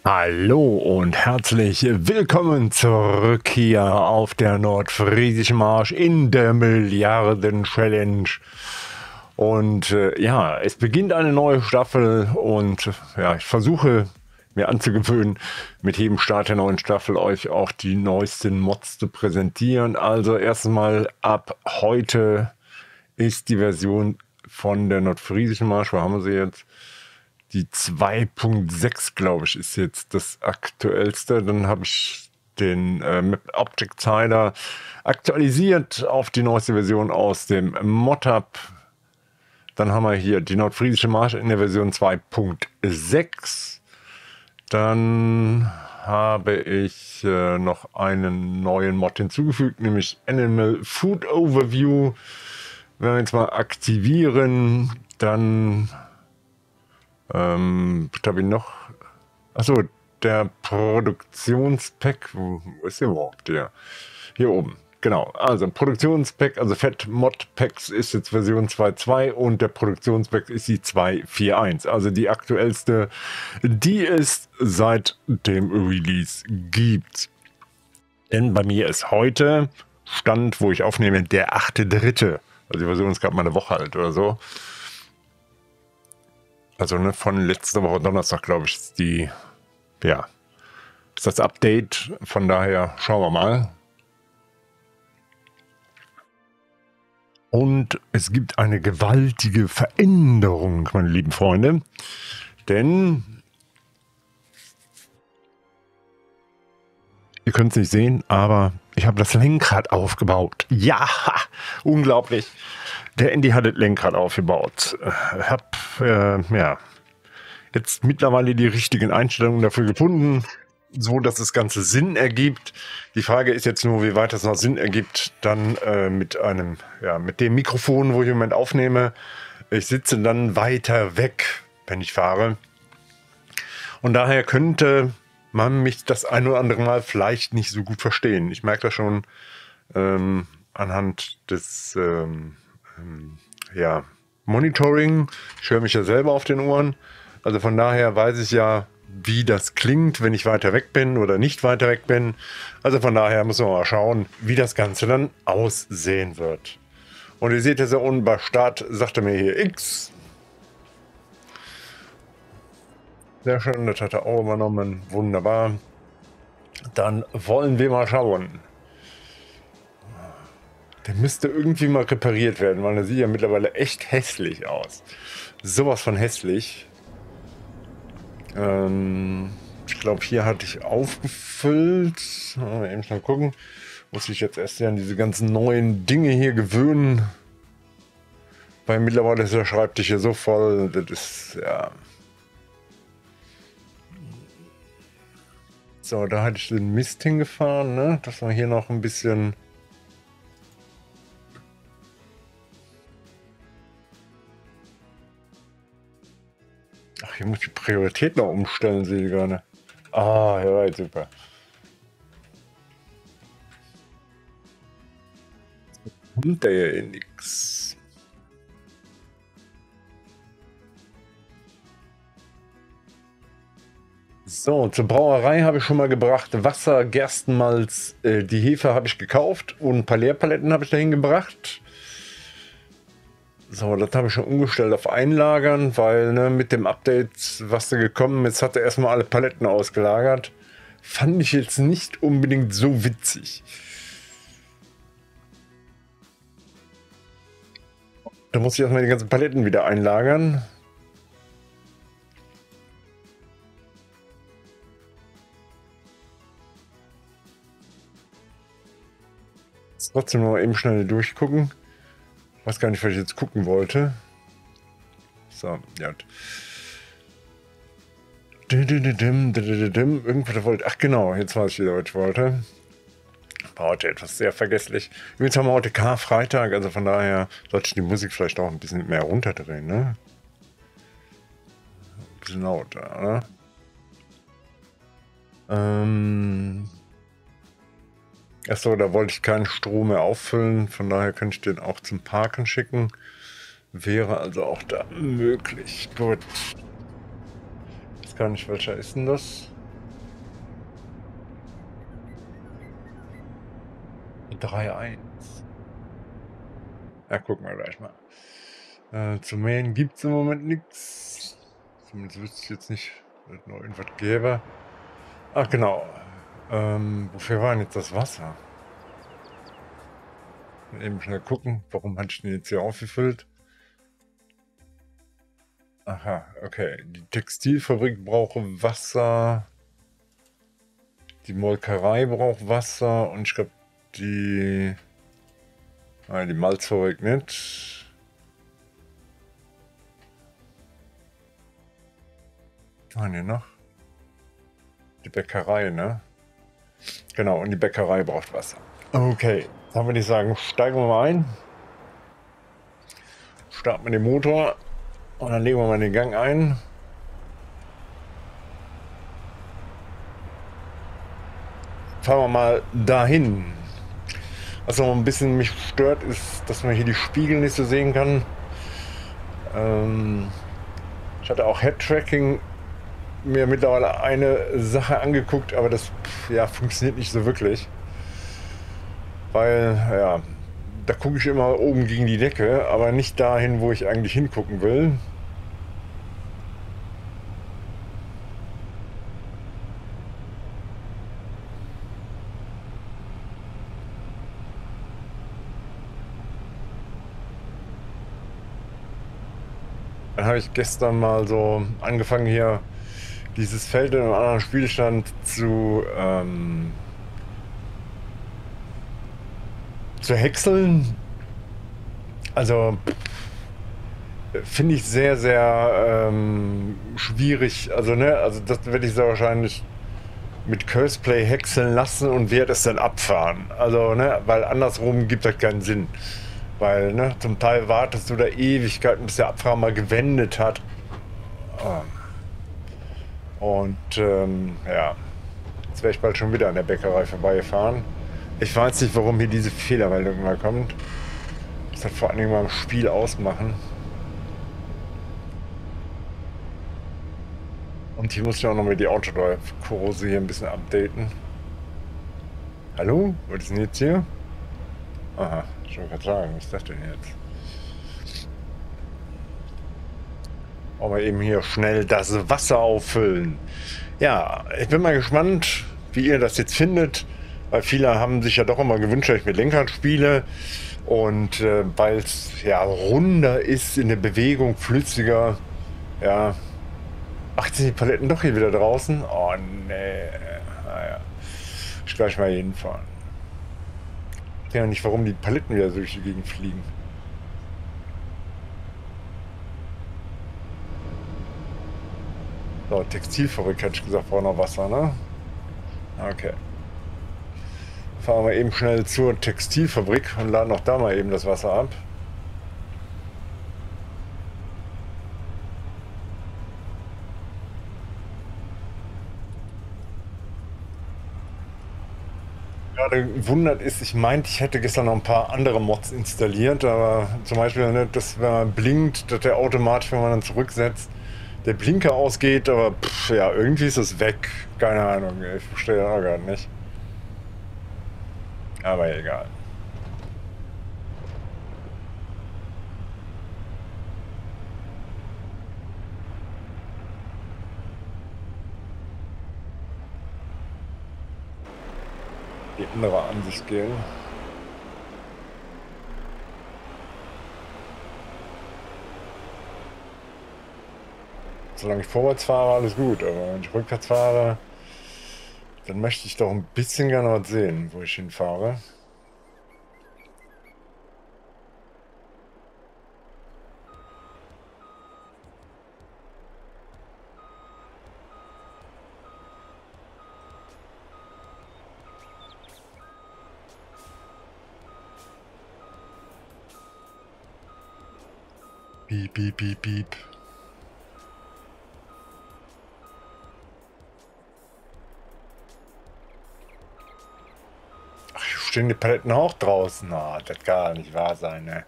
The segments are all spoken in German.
Hallo und herzlich willkommen zurück hier auf der Nordfriesischen Marsch in der Milliarden-Challenge. Und ja, es beginnt eine neue Staffel und ja, ich versuche mir anzugewöhnen, mit jedem Start der neuen Staffel euch auch die neuesten Mods zu präsentieren. Also erstmal ab heute ist die Version von der Nordfriesischen Marsch, wo haben wir sie jetzt? Die 2.6, glaube ich, ist jetzt das aktuellste. Dann habe ich den Map Object Hider aktualisiert auf die neueste Version aus dem Mod-Hub. Dann haben wir hier die Nordfriesische Marsch in der Version 2.6. Dann habe ich noch einen neuen Mod hinzugefügt, nämlich Animal Food Overview. Wenn wir jetzt mal aktivieren, dann was habe ich noch? Achso, der Produktionspack. Wo ist der überhaupt? Der? Hier oben. Genau. Also Produktionspack, also Fett Mod Packs ist jetzt Version 2.2 und der Produktionspack ist die 2.4.1. Also die aktuellste, die es seit dem Release gibt. Denn bei mir ist heute Stand, wo ich aufnehme, der 8.3. Also die Version ist gerade mal eine Woche alt oder so. Also ne, von letzter Woche Donnerstag, glaube ich, ist die, ja, ist das Update. Von daher schauen wir mal. Und es gibt eine gewaltige Veränderung, meine lieben Freunde. Denn ihr könnt es nicht sehen, aber ich habe das Lenkrad aufgebaut. Ja, unglaublich. Der Andy hat das Lenkrad aufgebaut. Ich habe ja, jetzt mittlerweile die richtigen Einstellungen dafür gefunden, so dass das Ganze Sinn ergibt. Die Frage ist jetzt nur, wie weit das noch Sinn ergibt, dann mit dem Mikrofon, wo ich im Moment aufnehme. Ich sitze dann weiter weg, wenn ich fahre. Und daher könnte man mich das ein oder andere Mal vielleicht nicht so gut verstehen. Ich merke das schon anhand des Monitoring. Ich höre mich ja selber auf den Ohren. Also von daher weiß ich ja, wie das klingt, wenn ich weiter weg bin oder nicht weiter weg bin. Also von daher müssen wir mal schauen, wie das Ganze dann aussehen wird. Und ihr seht ja so unten bei Start, sagt er mir hier X. Sehr schön, das hat er auch übernommen. Wunderbar. Dann wollen wir mal schauen. Der müsste irgendwie mal repariert werden, weil der sieht ja mittlerweile echt hässlich aus. Sowas von hässlich. Ich glaube, hier hatte ich aufgefüllt. Mal eben schnell gucken. Muss ich jetzt erst an diese ganzen neuen Dinge hier gewöhnen. Weil mittlerweile ist der Schreibtisch hier so voll. Das ist, ja. So, da hatte ich den Mist hingefahren, ne? Dass wir hier noch ein bisschen... Ach, hier muss ich die Priorität noch umstellen, sehe ich gerade. Ah, ja, super. Kommt da ja nix. So, zur Brauerei habe ich schon mal gebracht Wasser, Gerstenmalz, die Hefe habe ich gekauft und ein paar Leerpaletten habe ich dahin gebracht. So, das habe ich schon umgestellt auf Einlagern, weil ne, mit dem Update, was da gekommen ist, hat er erstmal alle Paletten ausgelagert. Fand ich jetzt nicht unbedingt so witzig. Da muss ich erstmal die ganzen Paletten wieder einlagern. Trotzdem noch eben schnell durchgucken. Ich weiß gar nicht, was ich jetzt gucken wollte. So, ja. Irgendwas wollte. Ach genau, jetzt weiß ich wieder, was ich wollte. War heute etwas sehr vergesslich. Übrigens haben wir heute Karfreitag, also von daher sollte ich die Musik vielleicht auch ein bisschen mehr runterdrehen, ne? Ein bisschen lauter, ne? Achso, da wollte ich keinen Strom mehr auffüllen, von daher könnte ich den auch zum Parken schicken. Wäre also auch da möglich. Gut. Jetzt gar nicht, welcher ist denn das? 3-1. Ja, gucken wir gleich mal. Zu mähen gibt es im Moment nichts. Zumindest wüsste ich jetzt nicht, dass es noch irgendwas gäbe. Ach genau. Wofür war denn jetzt das Wasser? Eben schnell gucken, warum hatte ich den jetzt hier aufgefüllt? Aha, okay. Die Textilfabrik braucht Wasser. Die Molkerei braucht Wasser. Und ich glaube, die Malzfabrik nicht. Was haben wir noch? Die Bäckerei, ne? Genau, und die Bäckerei braucht Wasser. Okay, dann würde ich sagen, steigen wir mal ein. Starten wir den Motor und dann legen wir mal den Gang ein. Fahren wir mal dahin. Was noch ein bisschen mich stört, ist, dass man hier die Spiegel nicht so sehen kann. Ich hatte auch Head-Tracking mir mittlerweile eine Sache angeguckt, aber das funktioniert nicht so wirklich. Weil, ja, da gucke ich immer oben gegen die Decke, aber nicht dahin, wo ich eigentlich hingucken will. Dann habe ich gestern mal so angefangen, hier dieses Feld in einem anderen Spielstand zu häckseln. Also finde ich sehr, sehr schwierig. Also, ne, also das werde ich sehr wahrscheinlich mit Curseplay häckseln lassen und werde es dann abfahren. Also, ne, weil andersrum gibt das keinen Sinn. Weil, ne, zum Teil wartest du da Ewigkeiten, bis der Abfahrer mal gewendet hat. Und ja, jetzt wäre ich bald schon wieder an der Bäckerei vorbeigefahren. Ich weiß nicht, warum hier diese Fehlermeldung immer kommt. Das hat vor allen Dingen mal im Spiel ausmachen. Und hier muss ich auch noch mal die Autodrive-Kurse hier ein bisschen updaten. Hallo? Was ist denn jetzt hier? Aha, ich wollte gerade sagen, was ist das denn jetzt? Aber eben hier schnell das Wasser auffüllen. Ja, ich bin mal gespannt, wie ihr das jetzt findet. Weil viele haben sich ja doch immer gewünscht, dass ich mit Lenkrad spiele. Und weil es ja runder ist in der Bewegung, flüssiger. Ja. Ach, jetzt sind die Paletten doch hier wieder draußen. Oh, nee. Naja. Ich gleich mal hier hinfahren. Ich weiß ja nicht, warum die Paletten wieder so durch die Gegend fliegen. So, Textilfabrik, hätte ich gesagt, braucht noch Wasser, ne? Okay. Fahren wir eben schnell zur Textilfabrik und laden auch da mal eben das Wasser ab. Gerade wundert ist, ich meinte, ich hätte gestern noch ein paar andere Mods installiert, aber zum Beispiel, ne, dass wenn man blinkt, dass der automatisch, wenn man dann zurücksetzt, der Blinker ausgeht, aber ja, irgendwie ist es weg. Keine Ahnung, ich verstehe das auch gar nicht. Aber egal. Die andere Ansicht gehen. Solange ich vorwärts fahre, alles gut, aber wenn ich rückwärts fahre, dann möchte ich doch ein bisschen gerne was sehen, wo ich hinfahre. Piep, piep, piep, piep. Ach, hier stehen die Paletten auch draußen. Ah, das kann nicht wahr sein, ne?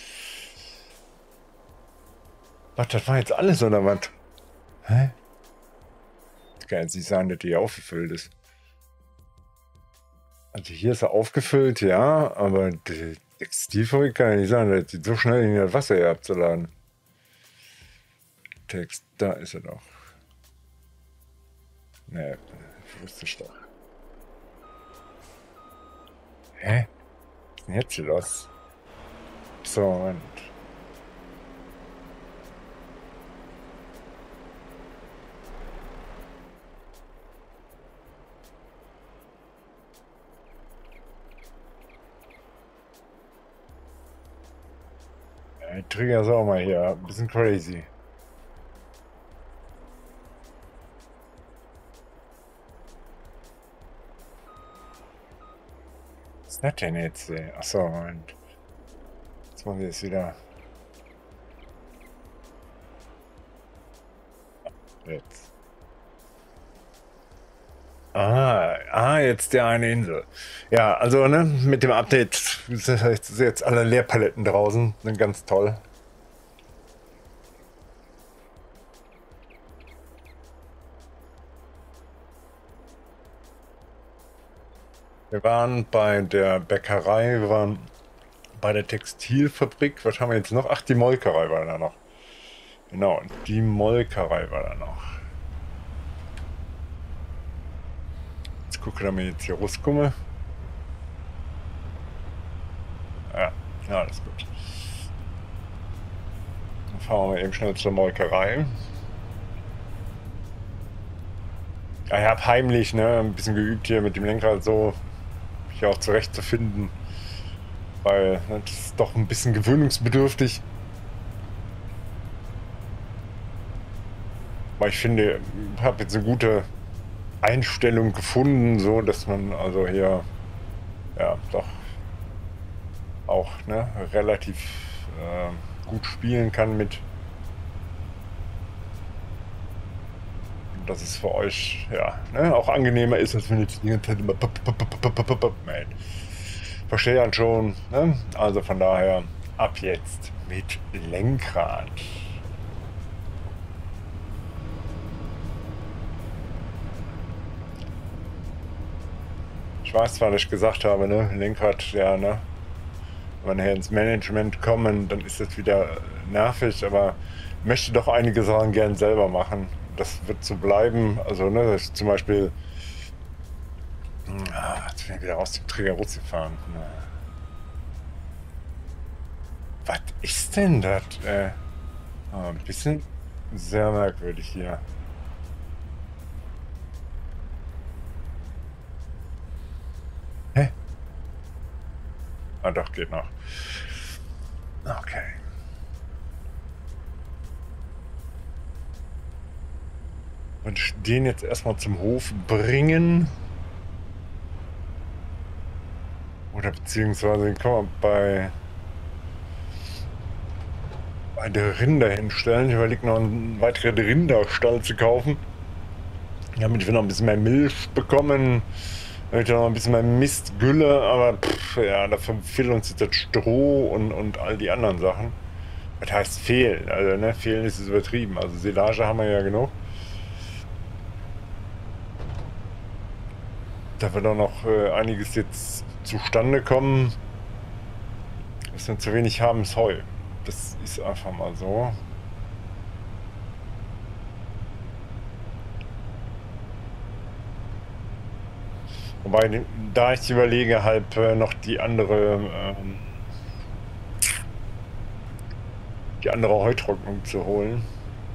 Was, das war jetzt alles, oder was? Hä? Das kann jetzt nicht sein, dass die aufgefüllt ist. Also hier ist er aufgefüllt, ja, aber die Textilfabrik kann ja nicht sein, das sieht so schnell in das Wasser hier abzuladen. Text, da ist er doch. Ne, wusste ich doch. Hä? Was ist denn jetzt hier los? So, Moment. Trigger ist auch mal hier. Ein bisschen crazy. Was ist das denn jetzt? Achso, Moment. Jetzt machen wir es wieder. Jetzt. Jetzt der eine Insel. Ja, also ne, mit dem Update sind jetzt alle Leerpaletten draußen. Sind ganz toll. Wir waren bei der Bäckerei, wir waren bei der Textilfabrik. Was haben wir jetzt noch? Ach, die Molkerei war da noch. Genau, die Molkerei war da noch. Jetzt gucke, dass wir jetzt hier rauskomme. Ja, alles gut. Dann fahren wir eben schnell zur Molkerei. Ja, ich habe heimlich ein bisschen geübt hier mit dem Lenkrad so, mich auch zurechtzufinden. Weil das ist doch ein bisschen gewöhnungsbedürftig. Aber ich finde, ich habe jetzt eine gute Einstellung gefunden, so dass man also hier ja doch auch relativ gut spielen kann mit. Dass es für euch ja auch angenehmer ist, als wenn jetzt die ganze Zeit immer verstehe ja schon, ne? Also von daher ab jetzt mit Lenkrad. Ich weiß zwar, dass ich gesagt habe, ne, Lenkrad, ja, ne, wenn wir ins Management kommen, dann ist das wieder nervig, aber ich möchte doch einige Sachen gern selber machen. Das wird so bleiben, also ne, dass ich zum Beispiel jetzt bin ich wieder aus dem Träger rausgefahren. Was ist denn das? Ein bisschen sehr merkwürdig hier. Hä? Ah, doch, geht noch. Okay. Und den jetzt erstmal zum Hof bringen. Oder beziehungsweise den kann man bei der Rinder hinstellen. Ich überlege noch einen weiteren Rinderstall zu kaufen. Damit wir noch ein bisschen mehr Milch bekommen. Damit wir noch ein bisschen mehr Mistgülle. Aber ja, dafür fehlt uns jetzt das Stroh und all die anderen Sachen. Das heißt fehlen. Also ne, fehlen ist es übertrieben. Also Silage haben wir ja genug. Da wird auch noch einiges jetzt zustande kommen. Was wir zu wenig haben, ist Heu. Das ist einfach mal so. Wobei, da ich überlege, halt noch die andere Heutrocknung zu holen.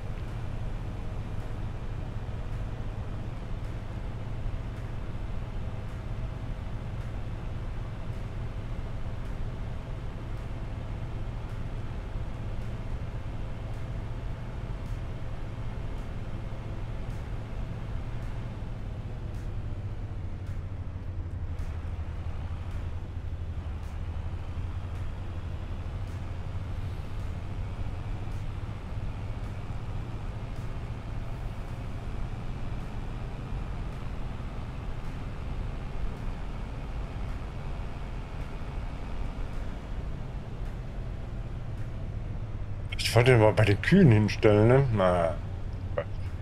Ich wollte den mal bei den Kühen hinstellen, ne? Na,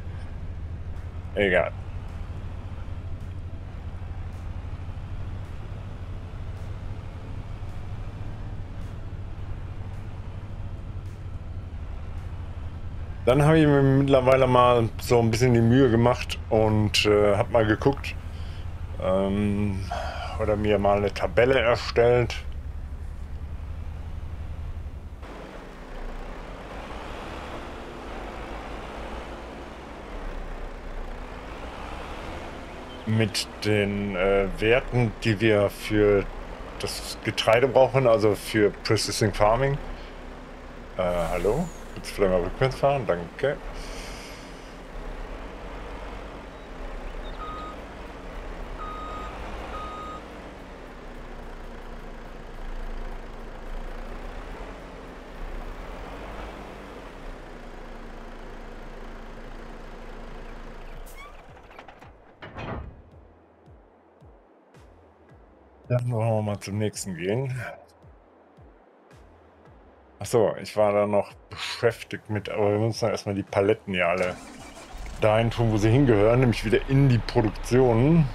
egal. Dann habe ich mir mittlerweile mal so ein bisschen die Mühe gemacht und habe mal geguckt oder mir mal eine Tabelle erstellt. Mit den Werten, die wir für das Getreide brauchen, also für Precision Farming. Hallo? Jetzt vielleicht mal rückwärts fahren, danke. Dann wollen wir mal zum nächsten gehen. Achso, ich war da noch beschäftigt mit, aber wir müssen erstmal die Paletten ja alle dahin tun, wo sie hingehören, nämlich wieder in die Produktion.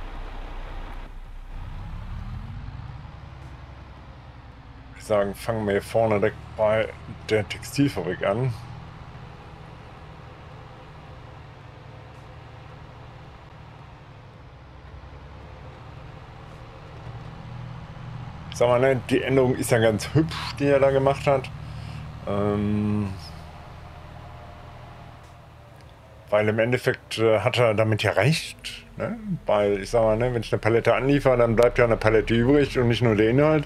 Ich sagen, fangen wir hier vorne direkt bei der Textilfabrik an. Sag mal, ne, die Änderung ist ja ganz hübsch, die er da gemacht hat. Weil im Endeffekt hat er damit ja recht. Ne? Weil ich sag mal, ne, wenn ich eine Palette anliefere, dann bleibt ja eine Palette übrig und nicht nur der Inhalt.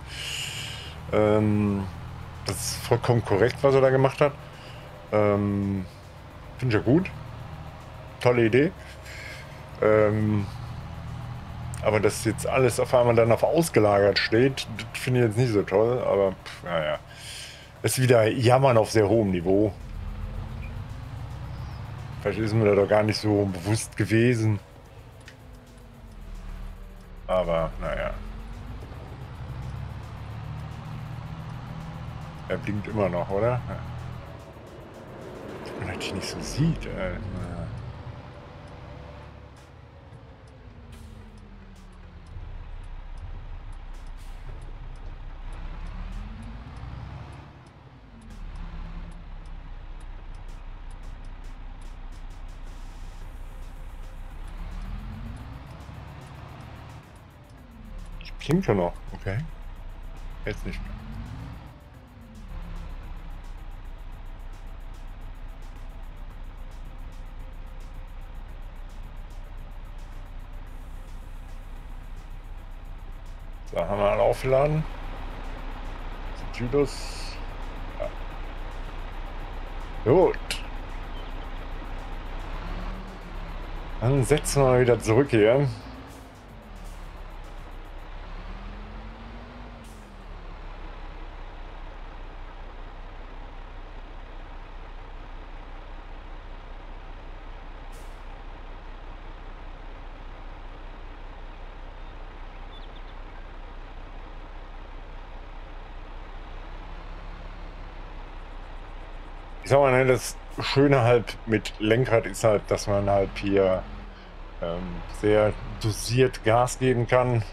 Das ist vollkommen korrekt, was er da gemacht hat. Finde ich ja gut. Tolle Idee. Aber dass jetzt alles auf einmal dann auf ausgelagert steht, das finde ich jetzt nicht so toll. Aber naja, ist wieder Jammern auf sehr hohem Niveau. Vielleicht ist mir da doch gar nicht so bewusst gewesen. Aber naja. Er blinkt immer noch, oder? Dass man natürlich nicht so sieht. Ich blinke noch, okay. Jetzt nicht mehr. So, haben wir alle aufgeladen. Judas. Ja. Gut. Dann setzen wir mal wieder zurück hier. Ich sag mal, ne, das Schöne halt mit Lenkrad ist halt, dass man halt hier sehr dosiert Gas geben kann.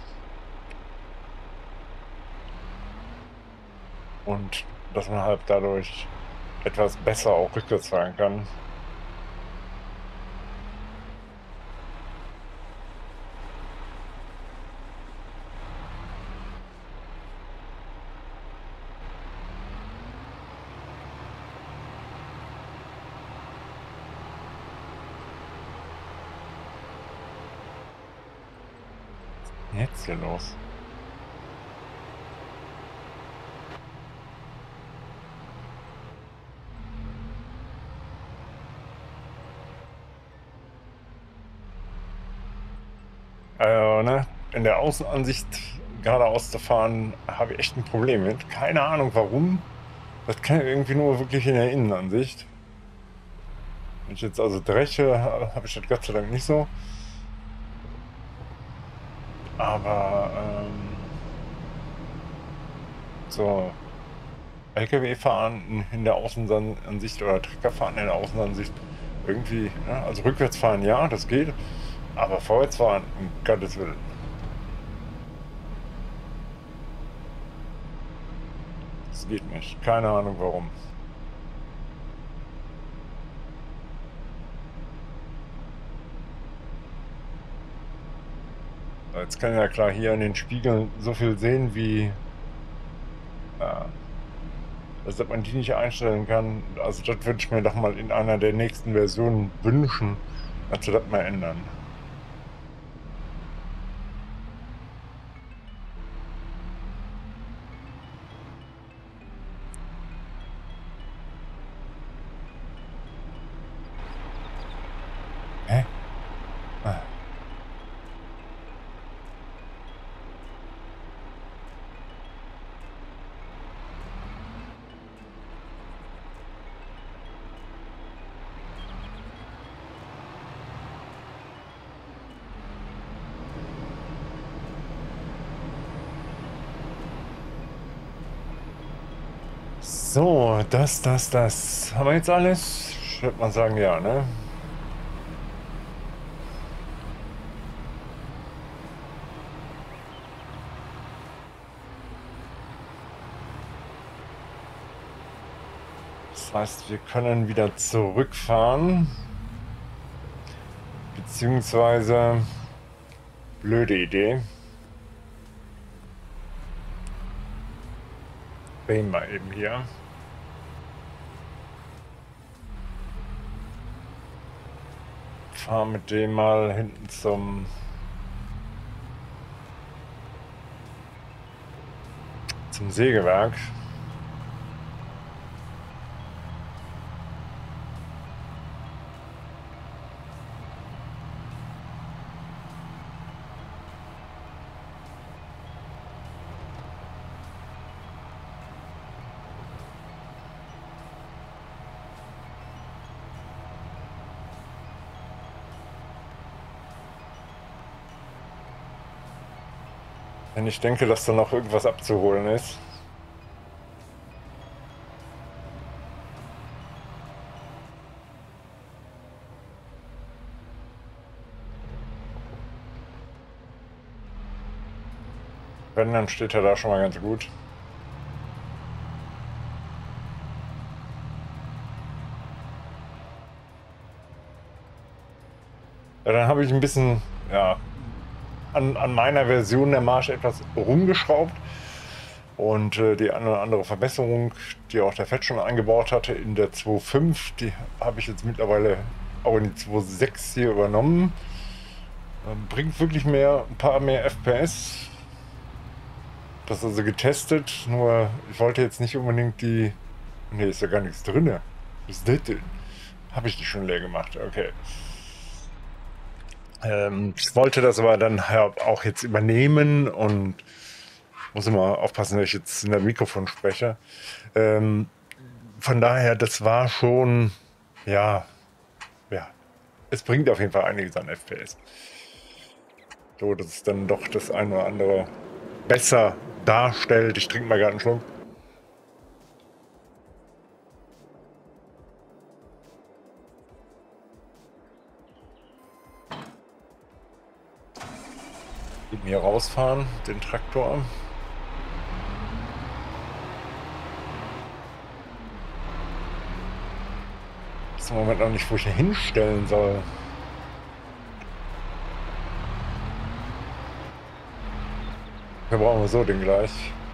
Und dass man halt dadurch etwas besser auch rückwärts fahren kann. Jetzt hier los. Ne? In der Außenansicht geradeaus zu fahren, habe ich echt ein Problem mit. Keine Ahnung warum. Das kann irgendwie nur wirklich in der Innenansicht. Wenn ich jetzt also dreche, habe ich das Gott sei Dank nicht so. Aber so LKW fahren in der Außenansicht oder Trecker fahren in der Außenansicht irgendwie, ne? Also rückwärts fahren ja, das geht. Aber vorwärts fahren, um Gottes Willen. Das geht nicht. Keine Ahnung warum. Jetzt kann ich ja klar hier in den Spiegeln so viel sehen, wie dass man die nicht einstellen kann. Also das würde ich mir doch mal in einer der nächsten Versionen wünschen, dass sie das mal ändern. Hä? Ah. So, das. Haben wir jetzt alles? Ich würde mal sagen, ja, ne? Das heißt, wir können wieder zurückfahren. Beziehungsweise, blöde Idee. Wählen wir eben hier. Fahr mit dem mal hinten zum Sägewerk. Wenn ich denke, dass da noch irgendwas abzuholen ist. Wenn, dann steht er da schon mal ganz gut. Ja, dann habe ich ein bisschen, ja, an meiner Version der Marsch etwas rumgeschraubt und die eine oder andere Verbesserung, die auch der Fett schon eingebaut hatte in der 2.5, die habe ich jetzt mittlerweile auch in die 2.6 hier übernommen. Bringt wirklich ein paar mehr FPS. Das ist also getestet, nur ich wollte jetzt nicht unbedingt die... Ne, ist ja gar nichts drin. Was ist das denn? Habe ich die schon leer gemacht, okay. Ich wollte das aber dann auch jetzt übernehmen und muss immer aufpassen, dass ich jetzt in der Mikrofon spreche. Von daher, das war schon, ja, es bringt auf jeden Fall einiges an FPS. So, dass es dann doch das eine oder andere besser darstellt. Ich trinke mal gerade einen Schluck. Mit mir rausfahren, den Traktor. Ich weiß im Moment noch nicht, wo ich ihn hinstellen soll. Wir brauchen so den gleich.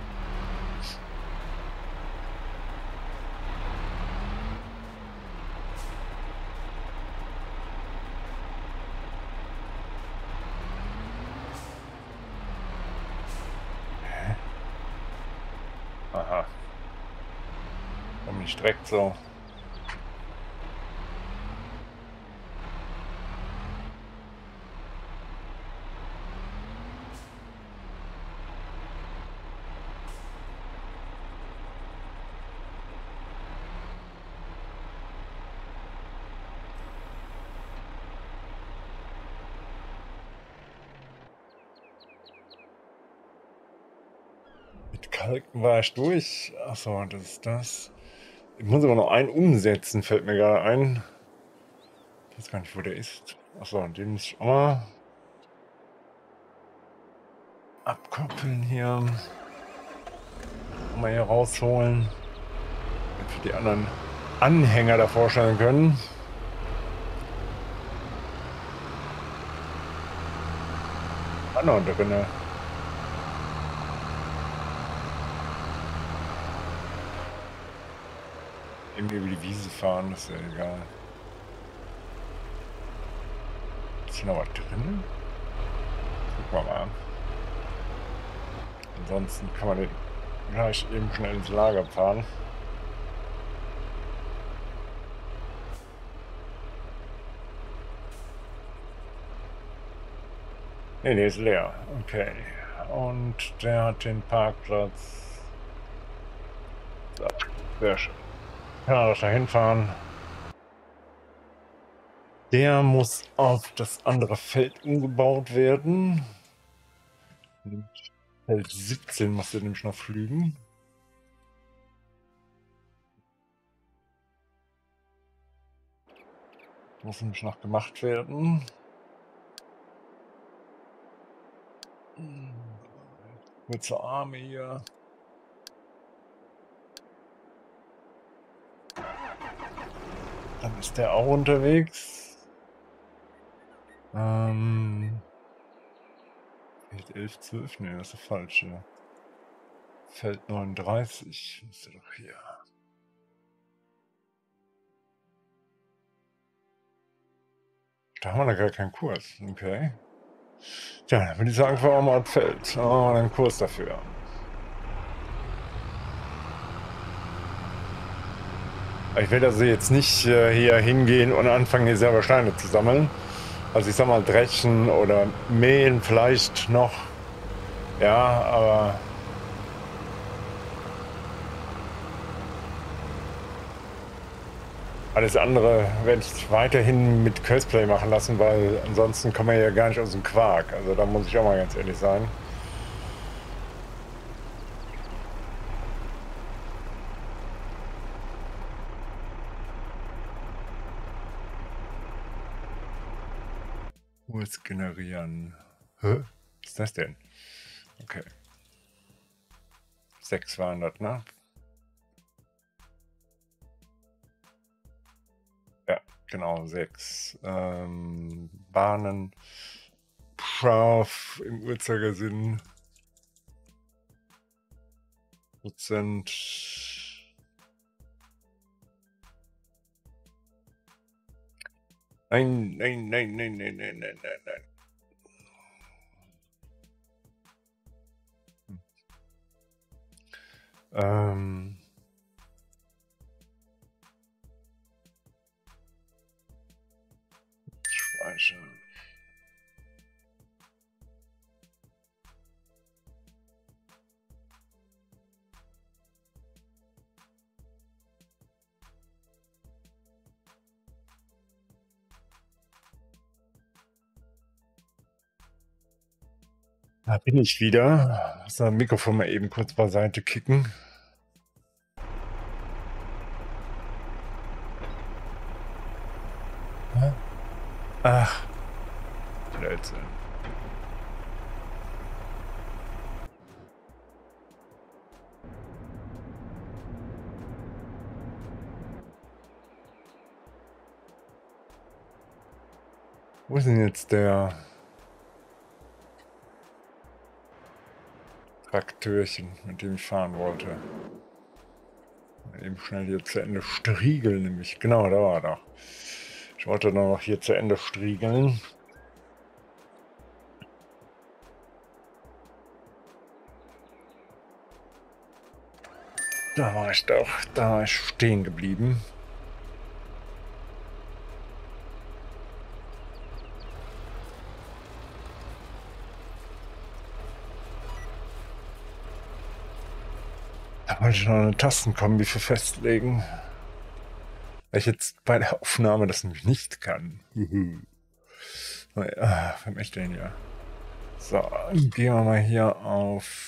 Aha. Und nicht direkt so. Mit Kalken war ich durch. Achso, das ist das. Ich muss aber noch einen umsetzen, fällt mir gerade ein. Ich weiß gar nicht, wo der ist. Achso, den muss ich auch mal abkoppeln hier. Mal hier rausholen. Damit wir die anderen Anhänger da vorstellen können. Auch noch drinne. Irgendwie über die Wiese fahren, ist ja egal. Ist hier noch was drin? Gucken wir mal. Ansonsten kann man den gleich eben schnell ins Lager fahren. Ne, der ist leer. Okay. Und der hat den Parkplatz. So, sehr schön. Kann er da hinfahren. Der muss auf das andere Feld umgebaut werden. Feld 17 muss er nämlich noch flügen. Muss nämlich noch gemacht werden. Kurze Arme hier. Dann ist der auch unterwegs. Feld 11, 12? Ne, das ist der falsche. Feld 39 ist er doch hier. Da haben wir noch gar keinen Kurs. Okay. Tja, dann würde ich sagen, fahren wir mal das Feld. Oh, einen Kurs dafür. Ich werde also jetzt nicht hier hingehen und anfangen, hier selber Steine zu sammeln. Also ich sag mal, dreschen oder mähen vielleicht noch. Ja, aber alles andere werde ich weiterhin mit Curseplay machen lassen, weil ansonsten kommen wir ja gar nicht aus dem Quark. Also da muss ich auch mal ganz ehrlich sein. Kurs generieren. Hä? Was ist das denn? Okay. 600, ne? Ja, genau, 6. Bahnen scharf im Uhrzeigersinn. Prozent. Nein, nein, nein, nein, nein, nein, nein, nein, nein. Speichern. Da bin ich wieder. Muss das Mikrofon mal eben kurz beiseite kicken. Ach, Blödsinn. Wo ist denn jetzt der Traktörchen, mit dem ich fahren wollte? Eben schnell hier zu Ende striegeln, nämlich. Genau, da war er doch. Ich wollte noch hier zu Ende striegeln. Da war ich doch, da war ich stehen geblieben. Da wollte ich noch eine Tastenkombi für festlegen. Weil ich jetzt bei der Aufnahme das nämlich nicht kann. Naja, was möchte ich denn hier? So, gehen wir mal hier auf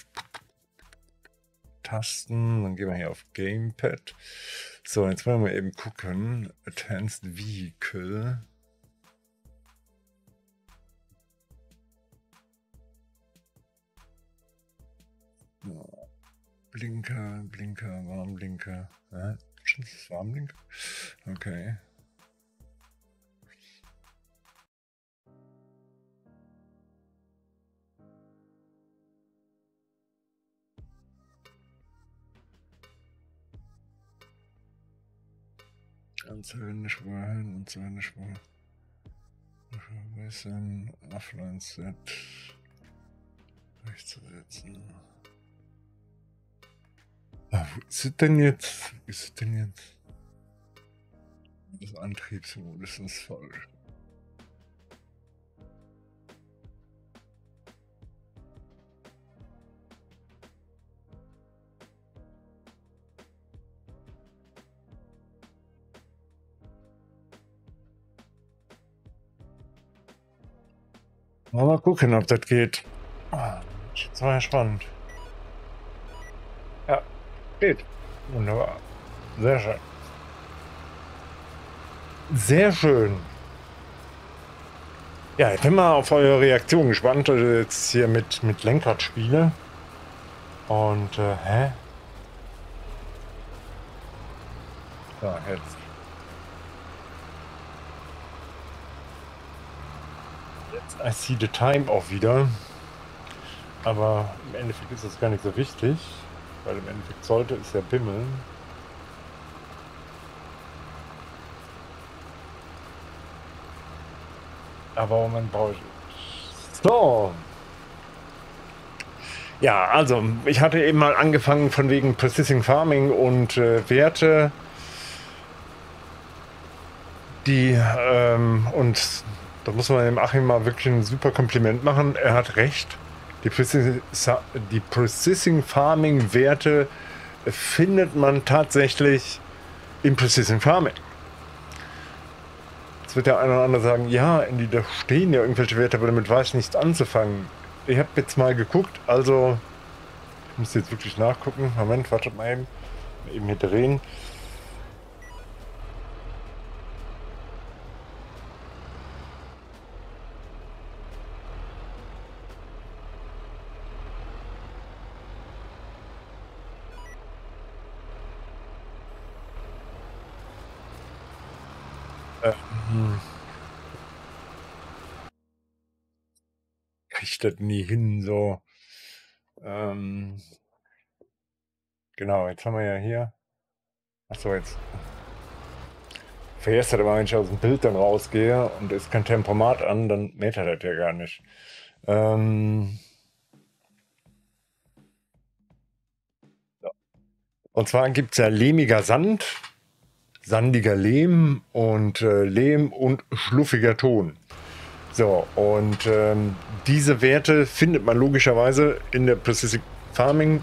Tasten, dann gehen wir hier auf Gamepad. So, jetzt wollen wir eben gucken. Advanced Vehicle. So. Blinker, Blinker, Warnblinker. Schon ist das Warnblinker? Okay. Anzeige nicht vorhin und so nicht vor. Verbessern, Offline-Set durchzusetzen. Ah, wo ist es denn jetzt? Wo ist es denn jetzt? Das Antriebsmodus ist falsch. Mal gucken, ob das geht. Jetzt war ja spannend. Ja, geht. Wunderbar. Sehr schön. Sehr schön. Ja, ich bin mal auf eure Reaktion gespannt, also jetzt hier mit Lenkrad spiele. Und, hä? Ja, jetzt. I see the time auch wieder. Aber im Endeffekt ist das gar nicht so wichtig, weil im Endeffekt sollte es ja bimmeln. Aber man braucht... So. Ja, also ich hatte eben mal angefangen von wegen Precision Farming und Werte, die und da muss man dem Achim mal wirklich ein super Kompliment machen. Er hat recht. Die Precision Farming Werte findet man tatsächlich im Precision Farming. Jetzt wird der eine oder andere sagen, ja, da stehen ja irgendwelche Werte, aber damit weiß ich nichts anzufangen. Ich habe jetzt mal geguckt, also ich muss jetzt wirklich nachgucken. Moment, wartet mal eben hier drehen. Krieg ich das nie hin, so. Genau, jetzt haben wir ja hier. Achso, jetzt. Vergesst das aber, wenn ich aus dem Bild dann rausgehe und ist kein Tempomat an, dann mäht er das ja gar nicht. Und zwar gibt es ja lehmiger Sand, sandiger Lehm und Lehm und schluffiger Ton. So, und diese Werte findet man logischerweise in der Precision Farming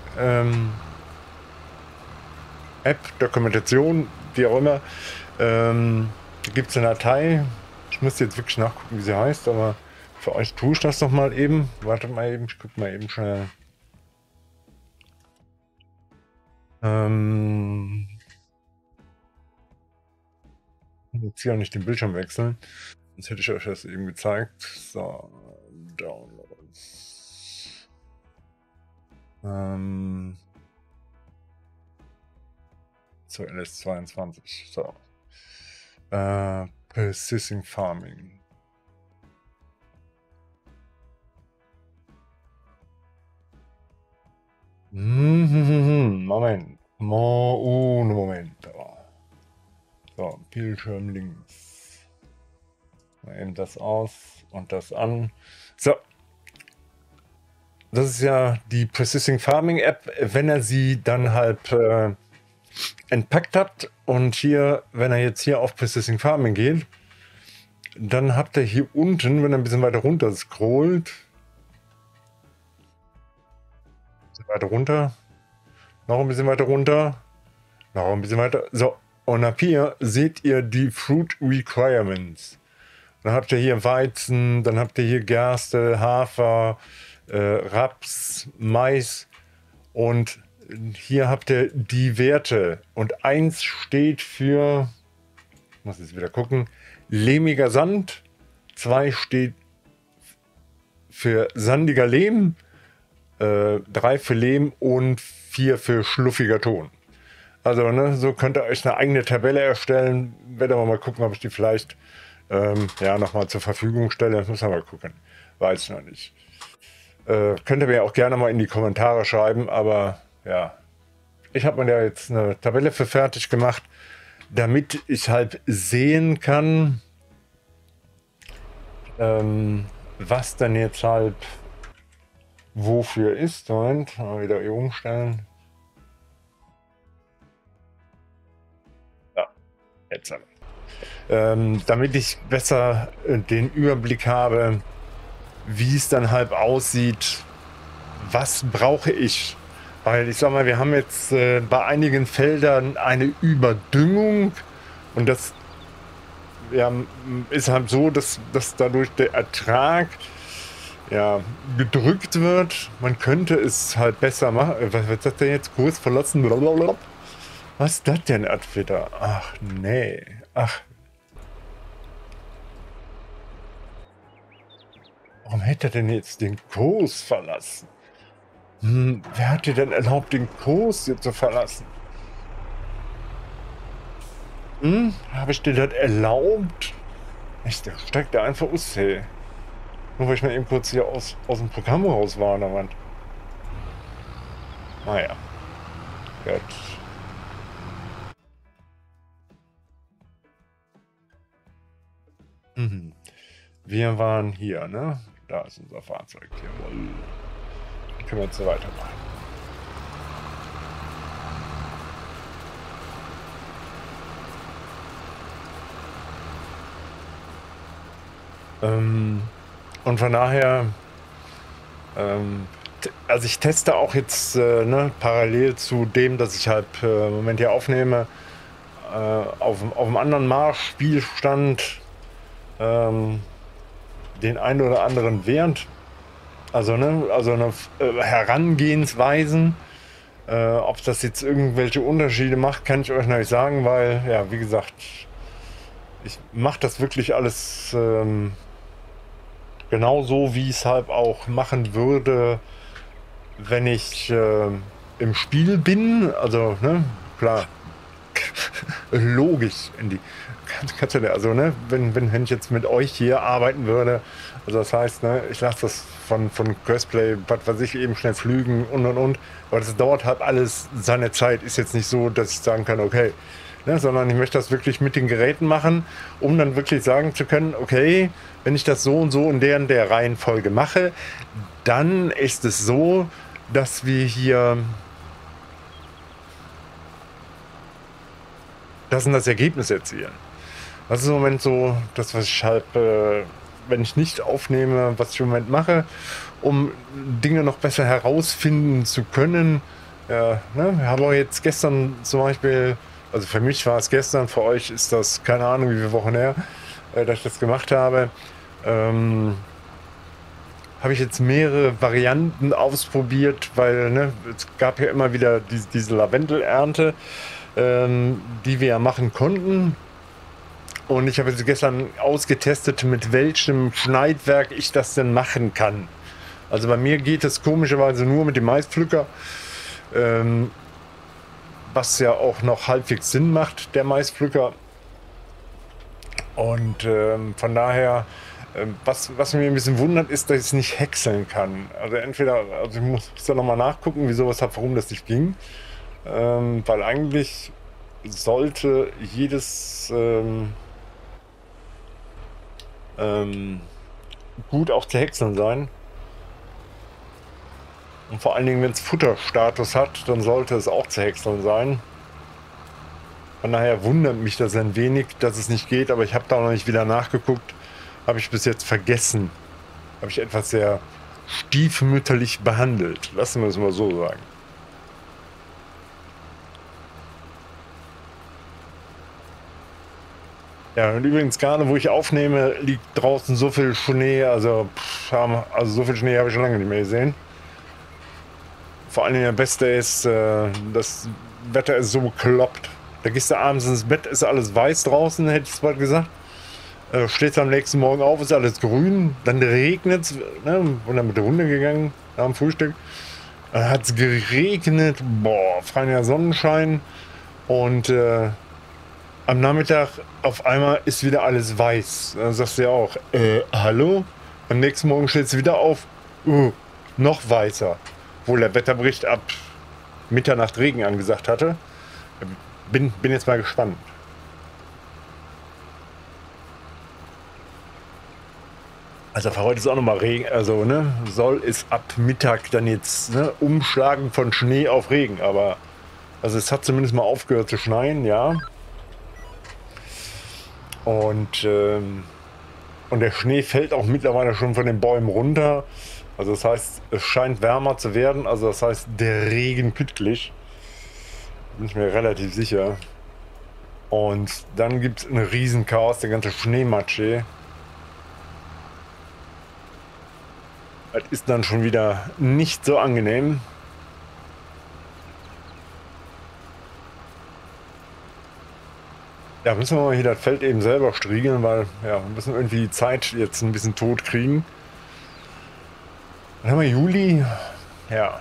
App, Dokumentation, wie auch immer. Da gibt es eine Datei. Ich muss jetzt wirklich nachgucken, wie sie heißt, aber für euch tue ich das noch mal eben. Wartet mal eben, ich gucke mal eben schnell. Jetzt hier auch nicht den Bildschirm wechseln. Sonst hätte ich euch das eben gezeigt. So, Downloads. So, LS22. So. Precision Farming. Moment. Moment. So, Bildschirm links. Mal eben das aus und das an. So. Das ist ja die Precision Farming App, wenn er sie dann halt entpackt hat. Und hier, wenn er jetzt hier auf Precision Farming geht, dann habt ihr hier unten, wenn er ein bisschen weiter runter scrollt, weiter runter, noch ein bisschen weiter runter, noch ein bisschen weiter. So, und ab hier seht ihr die Fruit Requirements. Dann habt ihr hier Weizen, dann habt ihr hier Gerste, Hafer, Raps, Mais und hier habt ihr die Werte. Und 1 steht für, ich muss jetzt wieder gucken, lehmiger Sand, 2 steht für sandiger Lehm, 3 für Lehm und 4 für schluffiger Ton. Also ne, so könnt ihr euch eine eigene Tabelle erstellen. Werde aber mal gucken, ob ich die vielleicht ja, nochmal zur Verfügung stelle. Das muss man mal gucken. Weiß ich noch nicht. Könnt ihr mir auch gerne mal in die Kommentare schreiben, aber ja, ich habe mir da jetzt eine Tabelle für fertig gemacht. damit ich halt sehen kann, was dann jetzt halt wofür ist. Moment, mal wieder hier umstellen. Ja, jetzt aber. Damit ich besser den Überblick habe, wie es dann halt aussieht, was brauche ich. Weil ich sag mal, wir haben jetzt bei einigen Feldern eine Überdüngung und das ja, ist halt so, dass dadurch der Ertrag ja, gedrückt wird. Man könnte es halt besser machen. Was ist das denn jetzt? Kurs verlassen? Blablabla. Was ist das denn wieder? Ach nee. Ach. Warum hätte er denn jetzt den Kurs verlassen? Wer hat dir denn erlaubt, den Kurs hier zu verlassen? Habe ich dir das erlaubt? Echt, der steigt da einfach aus, hey. Nur weil ich mal eben kurz hier aus dem Programm raus war, oder was? Naja. Gut. Wir waren hier, ne? Da ist unser Fahrzeug. Jawohl. Dann können wir jetzt so weitermachen. Und von daher, also ich teste auch jetzt ne, parallel zu dem, dass ich halt im Moment hier aufnehme, auf einem anderen Marsch-Spielstand den einen oder anderen Wert, also eine Herangehensweisen. Ob das jetzt irgendwelche Unterschiede macht, kann ich euch noch nicht sagen, weil, ja, wie gesagt, ich mache das wirklich alles genau so, wie ich es halt auch machen würde, wenn ich im Spiel bin. Also, ne, klar, logisch, Andy. Kannst du ja, also, ne, wenn ich jetzt mit euch hier arbeiten würde, also das heißt, ne, ich lasse das von Crossplay, was weiß ich, eben schnell flügen und. Aber das dauert halt alles seine Zeit. Ist jetzt nicht so, dass ich sagen kann, okay, ne, sondern ich möchte das wirklich mit den Geräten machen, um dann wirklich sagen zu können, okay, wenn ich das so und so in der Reihenfolge mache, dann ist es so, dass wir hier das und das Ergebnis erzielen. Das ist im Moment so, das, was ich halt, wenn ich nicht aufnehme, was ich im Moment mache, um Dinge noch besser herausfinden zu können. Ja, ne? Wir haben auch jetzt gestern zum Beispiel, also für mich war es gestern, für euch ist das keine Ahnung, wie viele Wochen her, dass ich das gemacht habe. Habe ich jetzt mehrere Varianten ausprobiert, weil ne, es gab ja immer wieder diese Lavendelernte, die wir ja machen konnten. Und ich habe jetzt gestern ausgetestet, mit welchem Schneidwerk ich das denn machen kann. Also bei mir geht es komischerweise nur mit dem Maispflücker, was ja auch noch halbwegs Sinn macht, der Maispflücker. Und von daher, was mich ein bisschen wundert, ist, dass ich es nicht häckseln kann. Also entweder, also ich muss da nochmal nachgucken, wieso, weshalb, warum das nicht ging. Weil eigentlich sollte jedes gut auch zu häckseln sein. Und vor allen Dingen, wenn es Futterstatus hat, dann sollte es auch zu häckseln sein. Von daher wundert mich das ein wenig, dass es nicht geht, aber ich habe da noch nicht wieder nachgeguckt. Habe ich bis jetzt vergessen. Habe ich etwas sehr stiefmütterlich behandelt. Lassen wir es mal so sagen. Ja, und übrigens gerade, wo ich aufnehme, liegt draußen so viel Schnee, also so viel Schnee habe ich schon lange nicht mehr gesehen. Vor allem der Beste ist, das Wetter ist so bekloppt. Da gehst du abends ins Bett, ist alles weiß draußen, hätte ich es bald gesagt. Stehst am nächsten Morgen auf, ist alles grün, dann regnet es, ne, und dann mit der Runde gegangen nach dem Frühstück. Dann hat es geregnet, boah, freier Sonnenschein und am Nachmittag auf einmal ist wieder alles weiß. Dann sagst du ja auch, hallo? Am nächsten Morgen steht es wieder auf, noch weißer. Obwohl der Wetterbericht ab Mitternacht Regen angesagt hatte. Bin jetzt mal gespannt. Also für heute ist auch nochmal Regen, also ne, soll es ab Mittag dann jetzt ne, umschlagen von Schnee auf Regen, aber also es hat zumindest mal aufgehört zu schneien, ja. Und der Schnee fällt auch mittlerweile schon von den Bäumen runter. Also das heißt, es scheint wärmer zu werden, also das heißt, der Regen pünktlich. Bin ich mir relativ sicher. Und dann gibt es ein Riesenchaos, der ganze Schneematsche. Das ist dann schon wieder nicht so angenehm. Ja, müssen wir mal hier das Feld eben selber striegeln, weil ja, wir müssen irgendwie die Zeit jetzt ein bisschen tot kriegen. Dann haben wir Juli. Ja.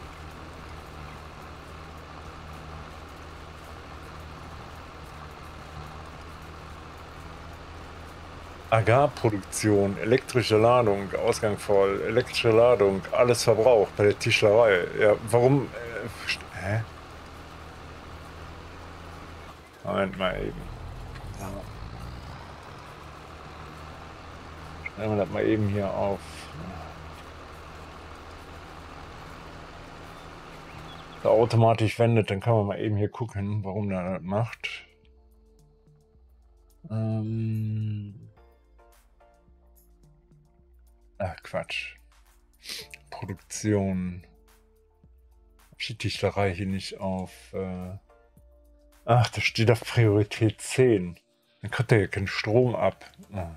Agrarproduktion, elektrische Ladung, Ausgang voll, elektrische Ladung, alles verbraucht bei der Tischlerei. Ja, warum? Hä? Moment mal eben. Ja. Stellen wir das mal eben hier auf. Da automatisch wendet, dann kann man mal eben hier gucken, warum der das macht. Ach Quatsch. Produktion. Hab ich die Tischlerei hier nicht auf. Ach, das steht auf Priorität 10. Dann kriegt er ja keinen Strom ab.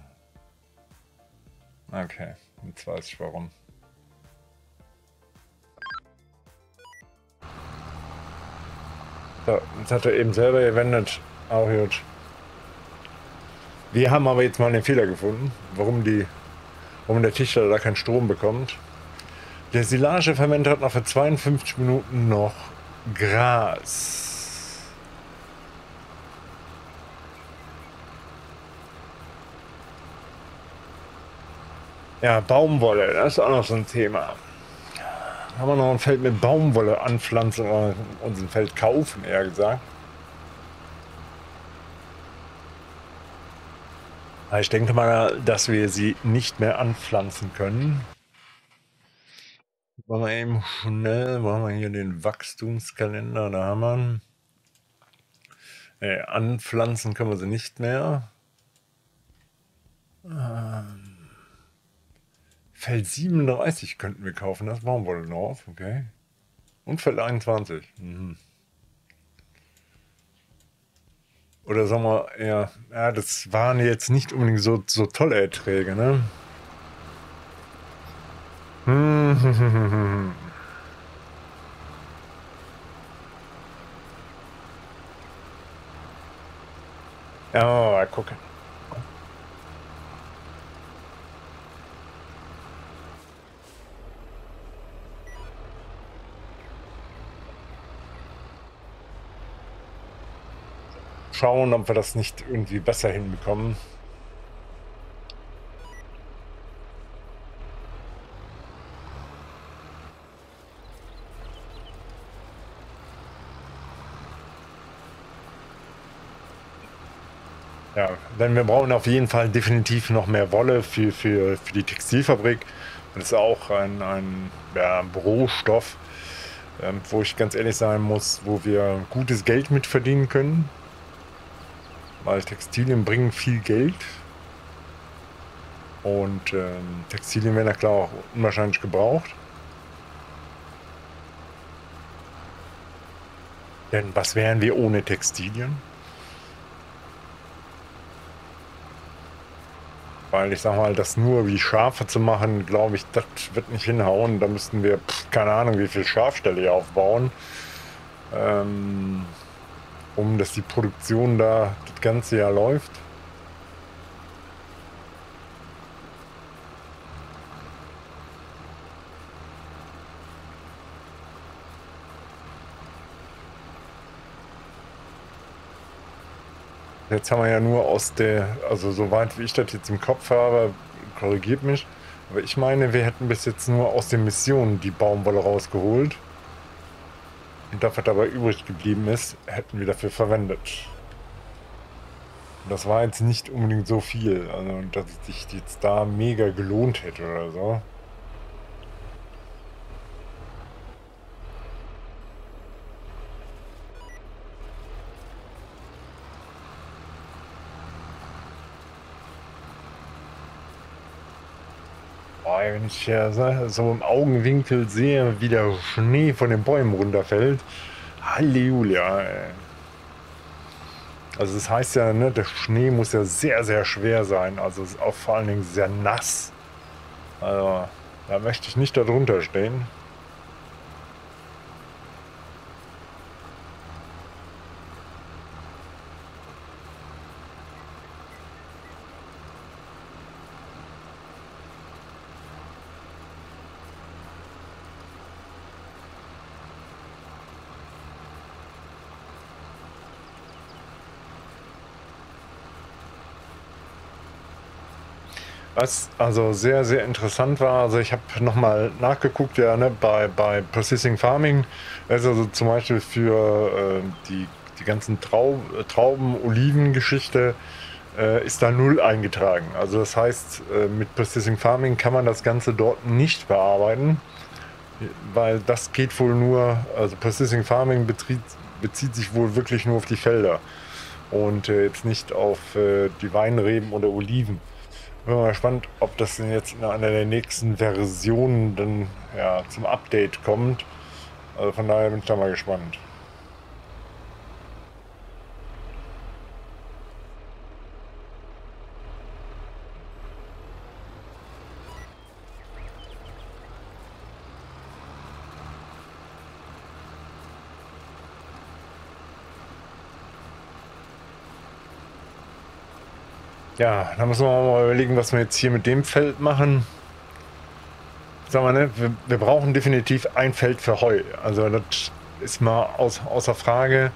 Okay, jetzt weiß ich warum. So, jetzt hat er eben selber gewendet. Auch gut. Wir haben aber jetzt mal den Fehler gefunden, warum der Tischler da keinen Strom bekommt. Der Silagefermenter hat noch für 52 Minuten noch Gras. Ja, Baumwolle, das ist auch noch so ein Thema. Haben wir noch ein Feld mit Baumwolle anpflanzen oder uns ein Feld kaufen, eher gesagt. Ich denke mal, dass wir sie nicht mehr anpflanzen können. Machen wir eben schnell, machen wir hier den Wachstumskalender, da haben wir. Anpflanzen können wir sie nicht mehr. Feld 37 könnten wir kaufen, das Baumwolle drauf, okay. Und Feld 21. Oder sagen wir, ja, das waren jetzt nicht unbedingt so tolle Erträge, ne? Ja, mal gucken. Schauen, ob wir das nicht irgendwie besser hinbekommen. Ja, denn wir brauchen auf jeden Fall definitiv noch mehr Wolle für die Textilfabrik. Das ist auch ein Rohstoff, wo ich ganz ehrlich sein muss, wo wir gutes Geld mit verdienen können. Weil Textilien bringen viel Geld. Und Textilien werden ja klar auch unwahrscheinlich gebraucht. Denn was wären wir ohne Textilien? Weil ich sag mal, das nur wie Schafe zu machen, glaube ich, das wird nicht hinhauen. Da müssten wir, keine Ahnung, wie viel Schafställe hier aufbauen, um dass die Produktion da das ganze Jahr läuft. Jetzt haben wir ja nur aus der, also soweit wie ich das jetzt im Kopf habe, korrigiert mich, aber ich meine, wir hätten bis jetzt nur aus den Missionen die Baumwolle rausgeholt. Und das, was dabei übrig geblieben ist, hätten wir dafür verwendet. Das war jetzt nicht unbedingt so viel, also dass es sich jetzt da mega gelohnt hätte oder so. Boah, wenn ich so im Augenwinkel sehe, wie der Schnee von den Bäumen runterfällt. Halleluja, ey. Also das heißt ja, ne, der Schnee muss ja sehr, sehr schwer sein. Also ist auch vor allen Dingen sehr nass. Also da möchte ich nicht darunter stehen. Was also sehr, sehr interessant war, also ich habe nochmal nachgeguckt, ja, ne, bei Persisting Farming, also zum Beispiel für die ganzen Trauben, Oliven-Geschichte, ist da null eingetragen. Also das heißt, mit Persisting Farming kann man das Ganze dort nicht bearbeiten, weil das geht wohl nur, also Persisting Farming bezieht sich wohl wirklich nur auf die Felder und jetzt nicht auf die Weinreben oder Oliven. Bin mal gespannt, ob das denn jetzt in einer der nächsten Versionen dann ja, zum Update kommt. Also von daher bin ich da mal gespannt. Ja, dann müssen wir mal überlegen, was wir jetzt hier mit dem Feld machen. Sag mal, ne, wir brauchen definitiv ein Feld für Heu. Also das ist mal außer Frage.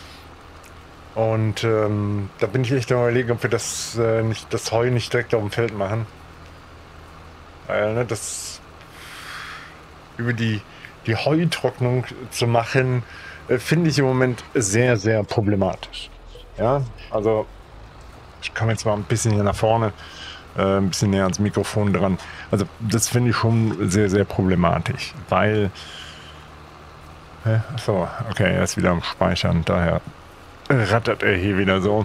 Und da bin ich echt am Überlegen, ob wir das Heu nicht direkt auf dem Feld machen. Weil, ne, das über die Heutrocknung zu machen, finde ich im Moment sehr, sehr problematisch. Ja, also ich komme jetzt mal ein bisschen hier nach vorne, ein bisschen näher ans Mikrofon dran. Also das finde ich schon sehr, sehr problematisch, weil... Achso, okay, er ist wieder am Speichern, daher rattert er hier wieder so.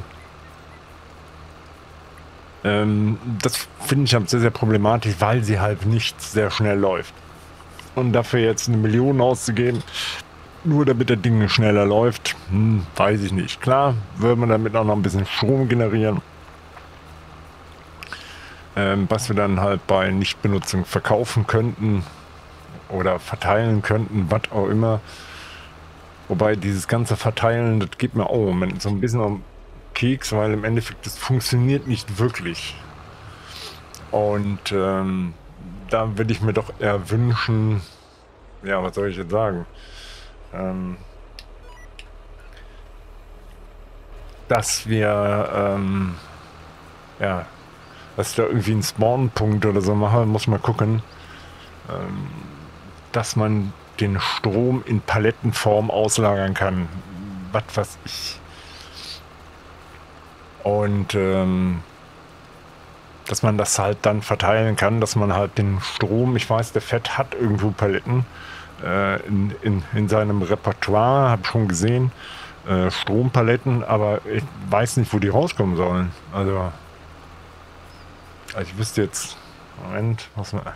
Das finde ich halt sehr, sehr problematisch, weil sie halt nicht sehr schnell läuft. Und dafür jetzt 1 Million auszugeben, nur damit der Ding schneller läuft, weiß ich nicht. Klar, würde man damit auch noch ein bisschen Strom generieren, was wir dann halt bei Nichtbenutzung verkaufen könnten oder verteilen könnten, was auch immer. Wobei dieses ganze Verteilen, das geht mir auch im Moment so ein bisschen um Keks, weil im Endeffekt das funktioniert nicht wirklich. Und da würde ich mir doch eher wünschen, ja, was soll ich jetzt sagen, dass wir, ja, dass wir da irgendwie einen Spawn-Punkt oder so machen, muss man gucken, dass man den Strom in Palettenform auslagern kann. Was weiß ich. Und dass man das halt dann verteilen kann, dass man halt den Strom, ich weiß, der Fett hat irgendwo Paletten in seinem Repertoire, habe ich schon gesehen, Strompaletten, aber ich weiß nicht, wo die rauskommen sollen. Also ich wüsste jetzt, Moment, was man...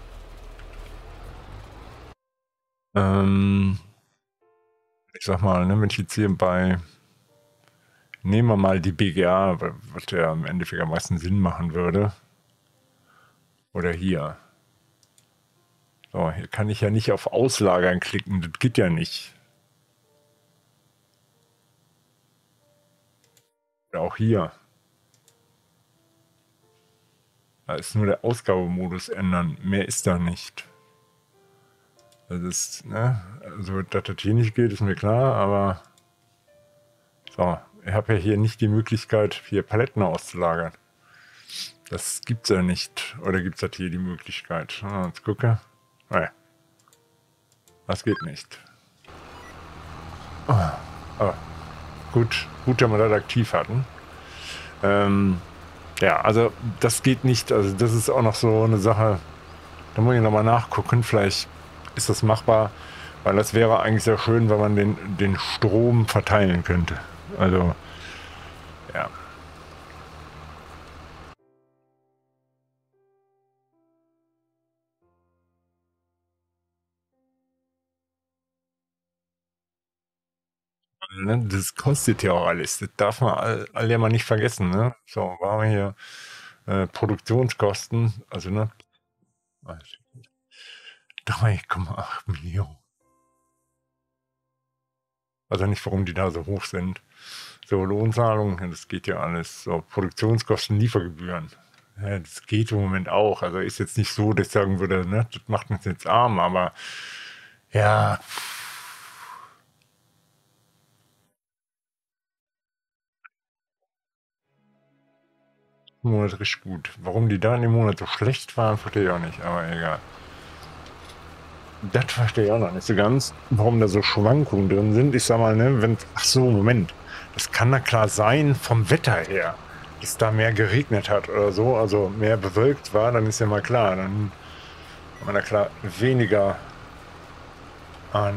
ich sag mal, ne, wenn ich jetzt hier nehmen wir mal die BGA, was ja im Endeffekt am meisten Sinn machen würde. Oder hier. So, hier kann ich ja nicht auf Auslagern klicken, das geht ja nicht. Oder auch hier. Da ist nur der Ausgabemodus ändern, mehr ist da nicht. Das ist, ne, also dass das hier nicht geht, ist mir klar, aber so, ich habe ja hier nicht die Möglichkeit, hier Paletten auszulagern. Das gibt's ja nicht. Oder gibt's das hier die Möglichkeit? Jetzt gucke. Nee. Das geht nicht. Oh, gut, dass wir das aktiv hatten. Ähm, ja, also das geht nicht. Also das ist auch noch so eine Sache, da muss ich noch mal nachgucken. Vielleicht ist das machbar, weil das wäre eigentlich sehr schön, wenn man den Strom verteilen könnte. Also, ja. Ne, das kostet ja auch alles. Das darf man all ja mal nicht vergessen, ne? So, waren wir hier, Produktionskosten, also, ne, 3,8 Millionen. Also nicht, warum die da so hoch sind. So, Lohnzahlungen, ja, das geht ja alles. So, Produktionskosten, Liefergebühren. Ja, das geht im Moment auch. Also ist jetzt nicht so, dass ich sagen würde, ne, das macht uns jetzt arm, aber ja, im Monat richtig gut. Warum die da in dem Monat so schlecht waren, verstehe ich auch nicht, aber egal. Das verstehe ich auch noch nicht so ganz, warum da so Schwankungen drin sind. Ich sag mal, ne, wenn, ach so, Moment, das kann da klar sein vom Wetter her, dass da mehr geregnet hat oder so, also mehr bewölkt war, dann ist ja mal klar, dann hat man da klar an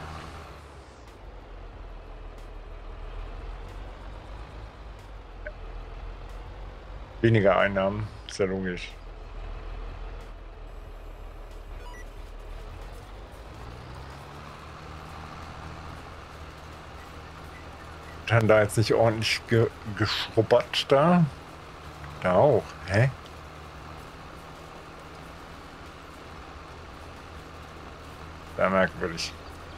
weniger Einnahmen, ist ja logisch. Hat da jetzt nicht ordentlich geschrubbert da? Da auch, hä? Sehr merkwürdig.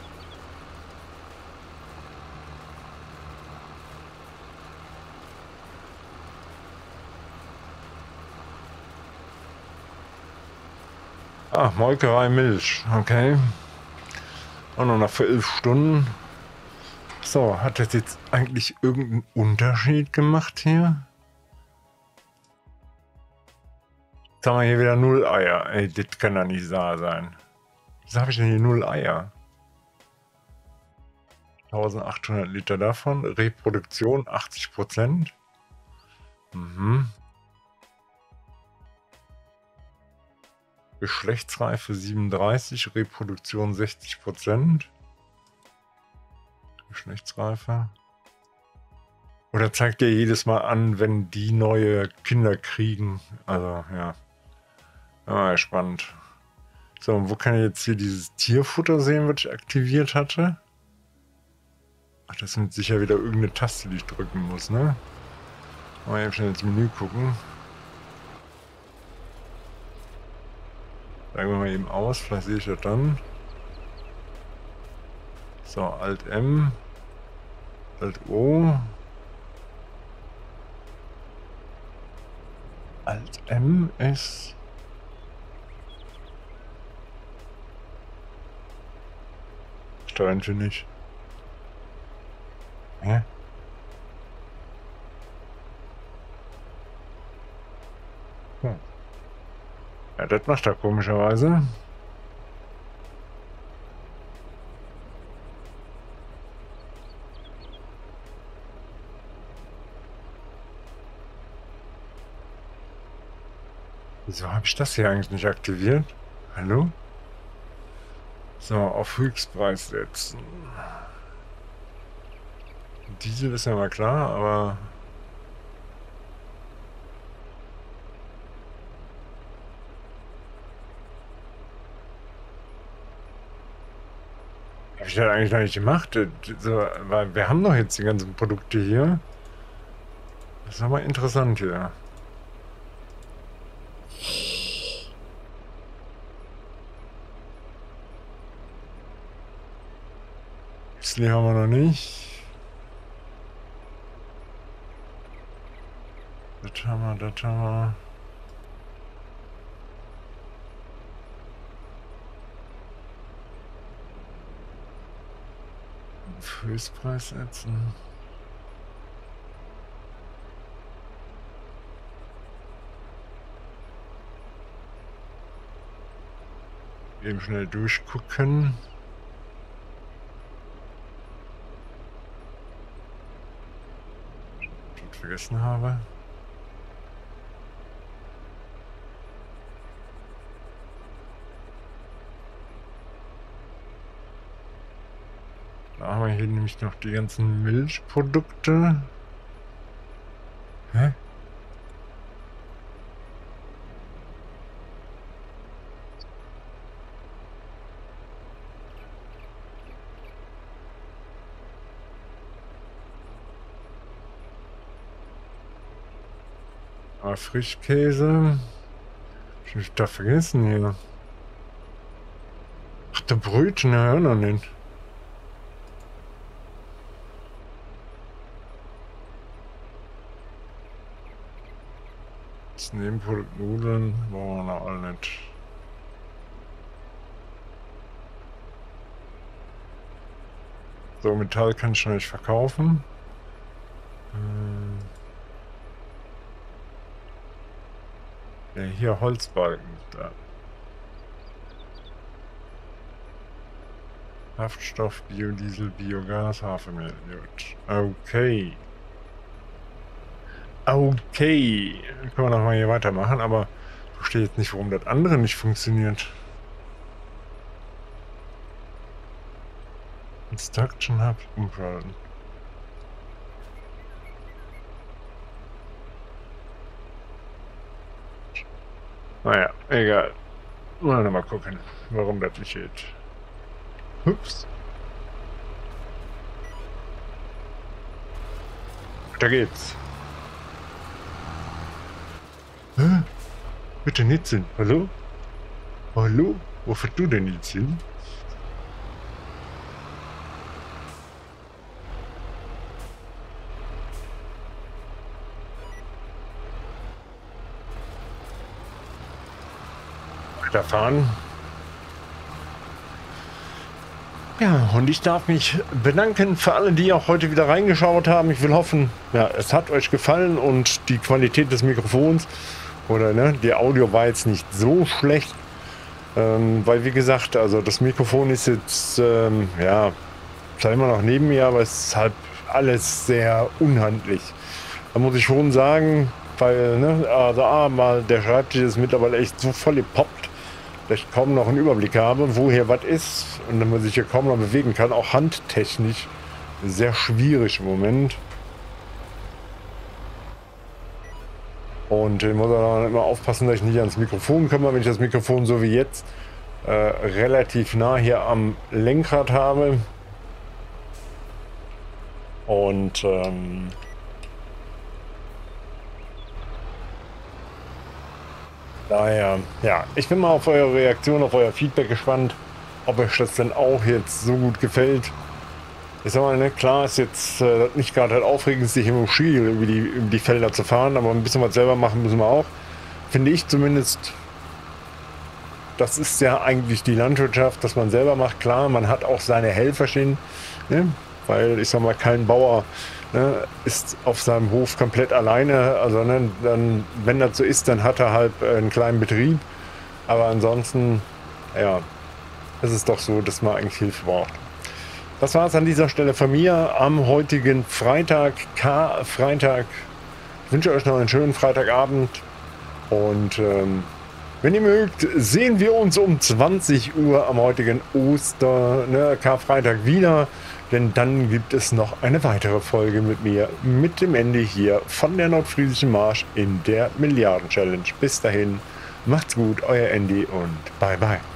Ah, Molkerei Milch, okay. Auch noch für 11 Stunden. So, hat das jetzt eigentlich irgendeinen Unterschied gemacht hier? Jetzt haben wir hier wieder 0 Eier. Ey, das kann doch nicht wahr sein. Wieso habe ich denn hier 0 Eier? 1800 Liter davon. Reproduktion 80%. Mhm. Geschlechtsreife 37, Reproduktion 60%. Geschlechtsreife. Oder zeigt ihr jedes Mal an, wenn die neue Kinder kriegen? Also, ja. Ah, spannend. So, und wo kann ich jetzt hier dieses Tierfutter sehen, was ich aktiviert hatte? Ach, das ist sicher wieder irgendeine Taste, die ich drücken muss, ne? Mal eben schnell ins Menü gucken. Steigen wir mal eben aus, vielleicht sehe ich das dann. So, Alt M, Alt O. Alt M ist. Steuern für nicht. Hä? Hm. Ja, das macht er komischerweise. Wieso habe ich das hier eigentlich nicht aktiviert? Hallo? So, auf Höchstpreis setzen. Diesel ist ja mal klar, aber... Habe ich das eigentlich noch nicht gemacht? So, weil wir haben doch jetzt die ganzen Produkte hier. Das ist aber interessant hier. Müsli haben wir noch nicht. Das haben wir, das haben wir. Auf Höchstpreis setzen. Eben schnell durchgucken. Was ich vergessen habe. Da haben wir hier nämlich noch die ganzen Milchprodukte. Hä? Ah, Frischkäse. Was hab ich da vergessen hier? Ach, der Brötchen, ja, noch nicht. Das Nebenprodukt Nudeln brauchen wir noch alle nicht. So, Metall kann ich noch nicht verkaufen. Ja, hier Holzbalken. Da. Kraftstoff, Biodiesel, Biogas, Hafermehl. Gut. Okay. Okay. Dann können wir nochmal hier weitermachen, aber ich verstehe jetzt nicht, warum das andere nicht funktioniert. Instruction Hub umschalten. Naja, egal. Mal gucken, warum das nicht geht. Ups. Da geht's. Hä? Bitte nicht sind. Hallo? Hallo? Wo fährst du denn jetzt hin? Weiterfahren. Ja, und ich darf mich bedanken für alle, die auch heute wieder reingeschaut haben. Ich will hoffen, ja, es hat euch gefallen und die Qualität des Mikrofons oder ne, die Audio war jetzt nicht so schlecht, weil wie gesagt, also das Mikrofon ist jetzt, ja, zwar immer noch neben mir, aber es ist halt alles sehr unhandlich. Da muss ich schon sagen, weil, ne, also mal der Schreibtisch ist mittlerweile echt so voll gepoppt, dass ich kaum noch einen Überblick habe, wo hier was ist und dann man sich hier kaum noch bewegen kann, auch handtechnisch sehr schwierig im Moment. Und ich muss auch immer aufpassen, dass ich nicht ans Mikrofon komme, wenn ich das Mikrofon so wie jetzt relativ nah hier am Lenkrad habe. Und daher, ja, ich bin mal auf eure Reaktion, auf euer Feedback gespannt, ob euch das denn auch jetzt so gut gefällt. Ich sag mal, ne, klar ist jetzt nicht gerade halt aufregend, sich im Ski über die Felder zu fahren, aber ein bisschen was selber machen müssen wir auch. Finde ich zumindest, das ist ja eigentlich die Landwirtschaft, dass man selber macht. Klar, man hat auch seine Helferchen, ne, weil ich sag mal, kein Bauer ne, ist auf seinem Hof komplett alleine. Also ne, dann, wenn das so ist, dann hat er halt einen kleinen Betrieb. Aber ansonsten, ja, es ist doch so, dass man eigentlich Hilfe braucht. Das war es an dieser Stelle von mir am heutigen Freitag, Karfreitag. Ich wünsche euch noch einen schönen Freitagabend und wenn ihr mögt, sehen wir uns um 20 Uhr am heutigen Karfreitag wieder, denn dann gibt es noch eine weitere Folge mit mir, mit dem Ende hier von der Nordfriesischen Marsch in der Milliarden-Challenge. Bis dahin, macht's gut, euer Andy und bye bye.